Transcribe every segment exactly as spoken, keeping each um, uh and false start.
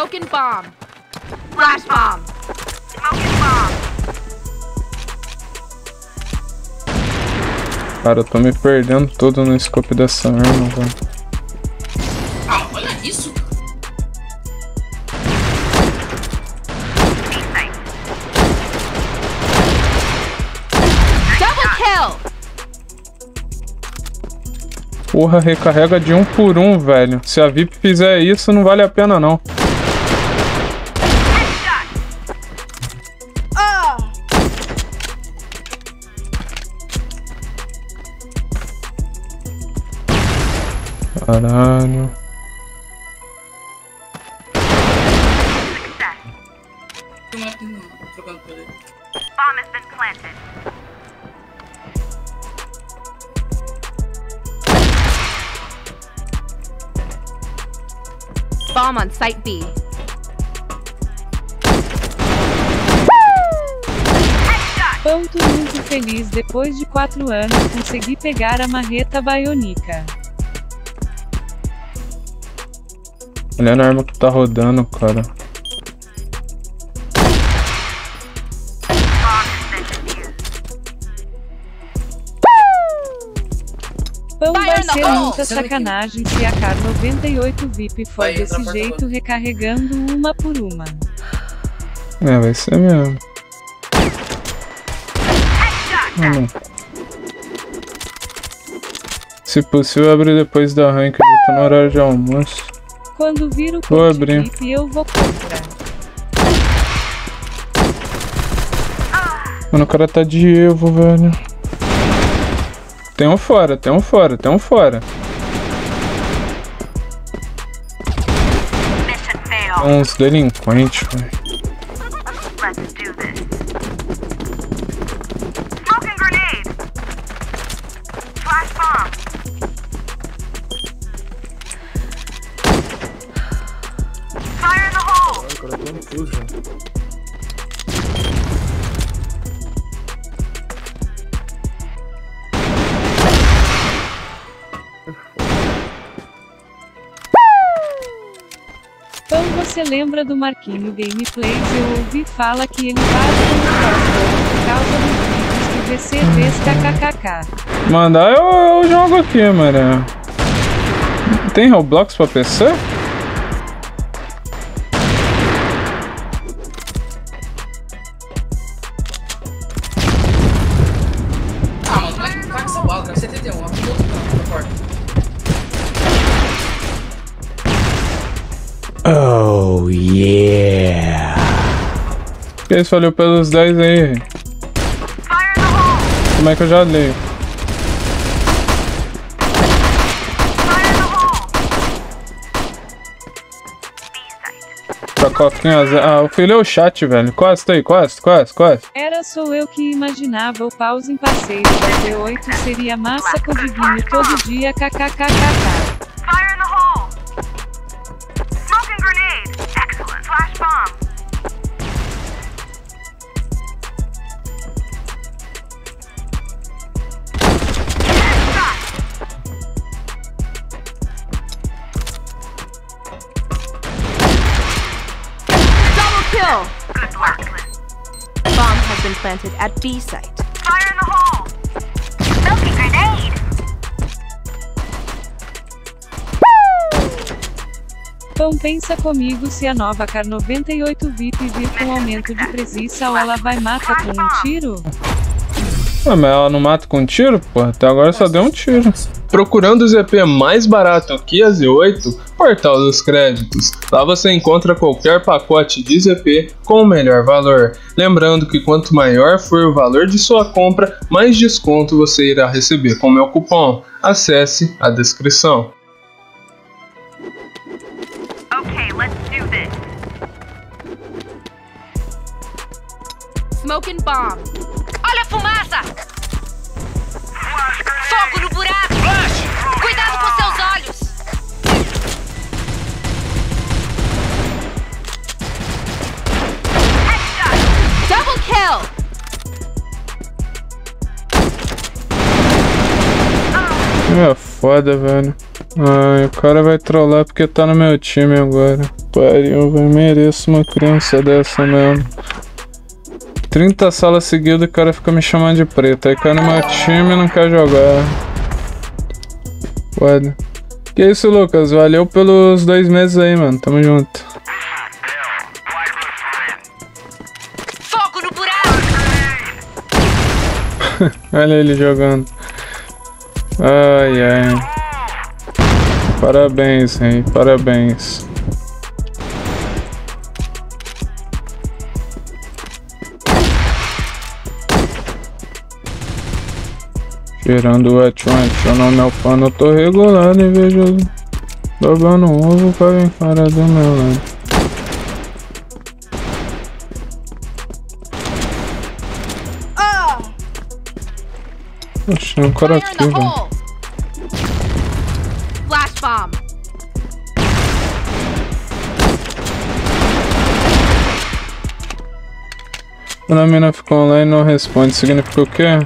Smoking bomb. Flash bomb. Smoking bomb. Cara, eu tô me perdendo todo no scope dessa arma, velho. Ah, olha isso. Double kill. Porra, recarrega de um por um, velho. Se a V I P fizer isso, não vale a pena, não. Caralho. Trocando por ele. Bomb has been planted. Bomb on site B. Pão, tô muito feliz depois de quatro anos consegui pegar a marreta baionica. Olha a arma que tá rodando, cara. Pão, vai Fire no ser hole! muita sacanagem se a K noventa e oito V I P for Vai, desse entra pra jeito fora. recarregando uma por uma. É, vai ser mesmo. Ah, não. Se possível, abre depois da rank, eu tô no horário de almoço. Quando vir o Vou coach abrir. V I P eu vou contra. Mano, o cara tá de Evo, velho. Tem um fora, tem um fora, tem um fora. Mission failed. Tem uns delinquentes, velho. Let's do this. Smoking grenade. Flash bomb. Fire in the hole. O cara tá confuso já. Pão, você lembra do Marquinho Gameplays? Eu ouvi fala que ele bate no crossbow por causa dos vídeos que V C fez kkkk. Mandar eu, eu jogo aqui, mano. Tem Roblox pra P C? Ah, mano, como é que caga essa bala, cara? setenta e um, aqui do outro canto da porta. Oh, yeah. Que isso, valeu pelos dez aí. Fire in the hole. Como é que eu já leio? Fire in the hole. B-site. Pra Coquinha Zé. Ah, o filho é o chat, velho. Costa aí, costa, costa, costa. Era sou eu que imaginava o pause em passeio da V oito seria massa codiguinho todo dia kkkk. Fire in the hole. Smoking grenade. Excellent. Flash bomb. Headshot. Double kill. Good work. Bomb has been planted at B site. Fire in the hole. Smoking grenade. Pão, pensa comigo, se a nova K noventa e oito V I P vir com aumento de presença ou ela vai matar com um tiro? Ah, mas ela não mata com tiro, porra. Até agora só deu um tiro. Procurando o Z P mais barato que a Z oito, Portal dos Créditos. Lá você encontra qualquer pacote de Z P com o melhor valor. Lembrando que quanto maior for o valor de sua compra, mais desconto você irá receber com meu cupom. Acesse a descrição. Okay, let's do this. Smoking bomb. Olha a fumaça! Fogo no buraco! Cuidado com seus olhos! Double kill! É foda, velho. Ai, o cara vai trollar porque tá no meu time agora. Pariu, eu mereço uma criança dessa mesmo. trinta salas seguidas e o cara fica me chamando de preto. Aí cai no meu time e não quer jogar. Olha. Que isso, Lucas? Valeu pelos dois meses aí, mano. Tamo junto. Foco no buraco! Olha ele jogando. Ai, ai. Parabéns, hein? Parabéns. Tirando o Atchant, eu não me alfano, eu tô regulado e vejo dobrando um ovo pra vir fora do meu lado. Oxe, um cara aqui, velho. Flash bomb. Quando a mina ficou online e não responde, significa o quê?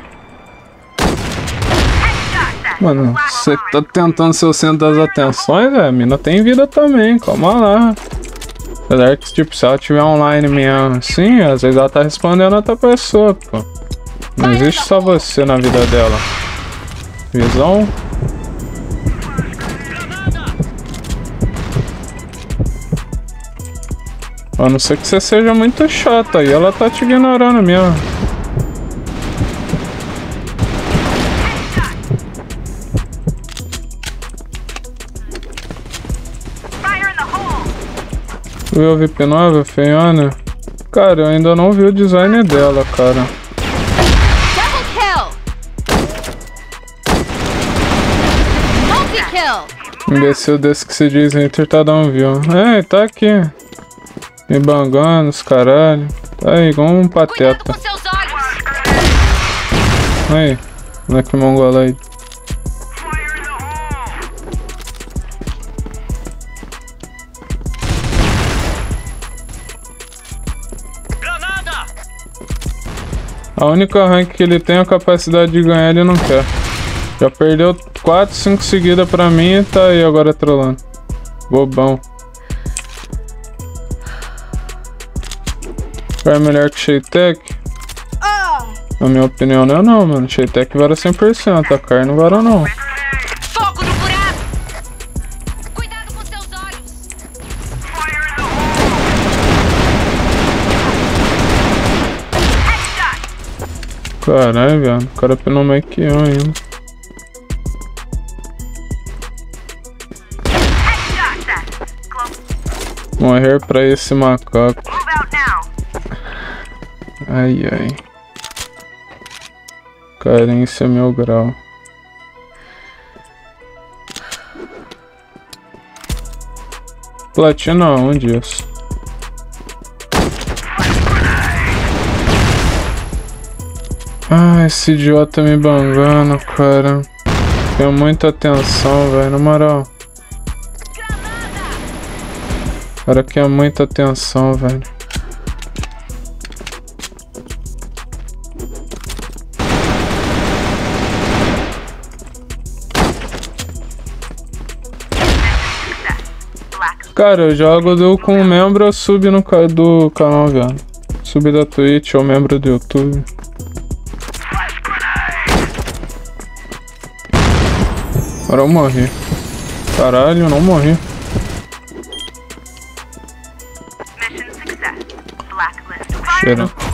Mano, você tá tentando ser o centro das atenções, velho. A mina tem vida também, calma lá. Apesar que, tipo, se ela tiver online mesmo assim, às vezes ela tá respondendo outra pessoa, pô. Não existe só você na vida dela. Visão? A não ser que você seja muito chata aí, ela tá te ignorando mesmo. Viu a V P nova, feiona? Cara, eu ainda não vi o design dela, cara. Double kill. Multi kill. Imbecil desse que se diz Inter tá dando viu. É, tá aqui. Me bangando, os caralho. Tá aí, igual um Cuidado pateta. com seus olhos. Aí, moleque mongoloide. A única rank que ele tem a capacidade de ganhar, ele não quer. Já perdeu quatro, cinco seguidas pra mim e tá aí agora trolando. Bobão. É melhor que Shaytek? Na minha opinião não é não, mano. Shaytek vara cem por cento, a Car não vara não. Foco no buraco. Cuidado com seus olhos. Caralho, velho. O cara pinou mais que eu ainda. Morrer pra esse macaco. Ai, ai. Carência mil grau. Platina onde isso? Ah, esse idiota me bangando, cara. Tenho muita atenção, velho, na moral. O cara quer muita atenção, velho. Cara, eu jogo do, com membro ou sub no ca do canal, velho. Sub da Twitch ou membro do YouTube. Agora eu morri. Caralho, eu não morri. Cheira.